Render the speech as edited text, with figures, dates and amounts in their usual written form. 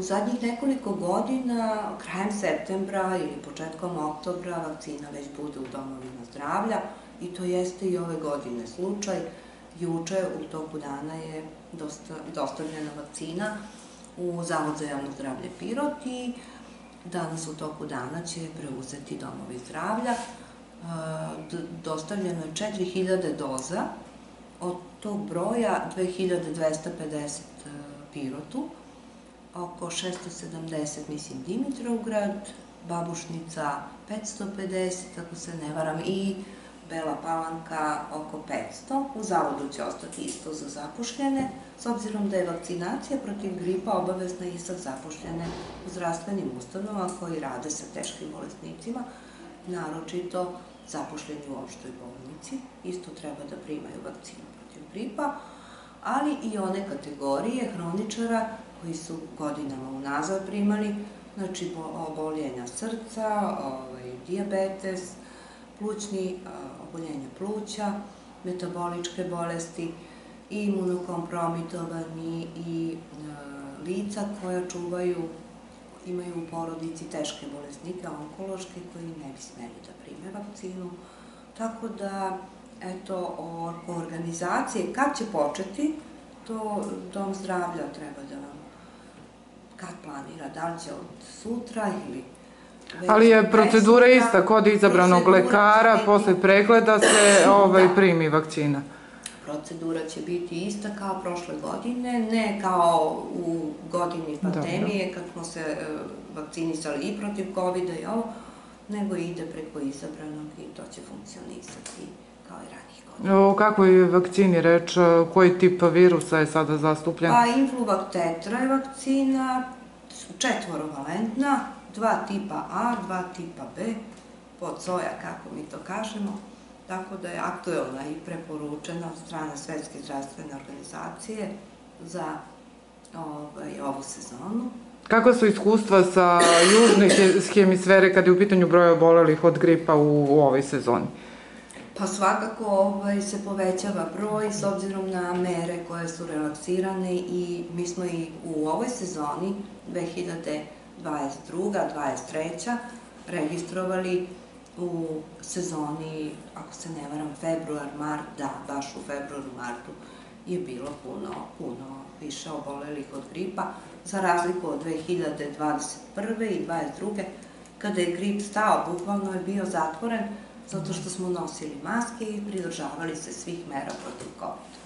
U zadnjih nekoliko godina, krajem septembra ili početkom oktobra, vakcina već bude u domovima zdravlja i to jeste i ove godine slučaj. Juče u toku dana je dostavljena vakcina u Zavod za javno zdravlje Pirot i danas u toku dana će preuzeti domovi zdravlja. Dostavljeno je 4000 doza, od tog broja 2250 Pirotu, oko 670, mislim, Dimitrovgrad, Babušnica 550, ako se ne varam, i Bela Palanka oko 500. U zavodu će ostati isto za zapošljene, s obzirom da je vakcinacija protiv gripa obavezna i za zapošljene u zdravstvenim ustanovama koji rade sa teškim bolesnicima, naročito zapošljeni u opštoj bolnici. Isto treba da primaju vakcinu protiv gripa, ali i one kategorije hroničara koji su godinama unazad primali, znači oboljenja srca, dijabetes, plućni, oboljenja pluća, metaboličke bolesti, imunokompromitovani i lica koja imaju u porodici teške bolesnike, onkološke, koji ne bi smeli da prime vakcinu. Tako da, eto, oko organizacije, kad će početi, to Dom zdravlja treba da vam kad planira, da li će od sutra ili... Ali je procedura ista, kod izabranog lekara, posle pregleda se primi vakcina. Procedura će biti ista kao prošle godine, ne kao u godini pandemije, kad smo se vakcinisali i protiv COVID-a i ovo, nego ide preko izabranog i to će funkcionisati kao i ranijih godina. O kakvoj vakcini reč, koji tip virusa je sada zastupljen? Pa Influvac Tetra je vakcina, 4-valentna, 2 tipa A, 2 tipa B, pod soja, kako mi to kažemo, tako da je aktuelna i preporučena od strane Svetske zdravstvene organizacije za ovu sezonu. Kakva su iskustva sa južne hemisfere kada je u pitanju broj obolelih od gripa u ovoj sezoni? Pa svakako se povećava broj s obzirom na mere koje su relaksirane i mi smo i u ovoj sezoni 2022-2023 registrovali u sezoni, ako se ne varam, februar, mart, da, baš u februaru, martu je bilo puno više obolelih od gripa, za razliku od 2021. i 2022. kada je grip stao, bukvalno je bio zatvoren, zato što smo nosili maske i pridržavali se svih mera protiv COVID-a.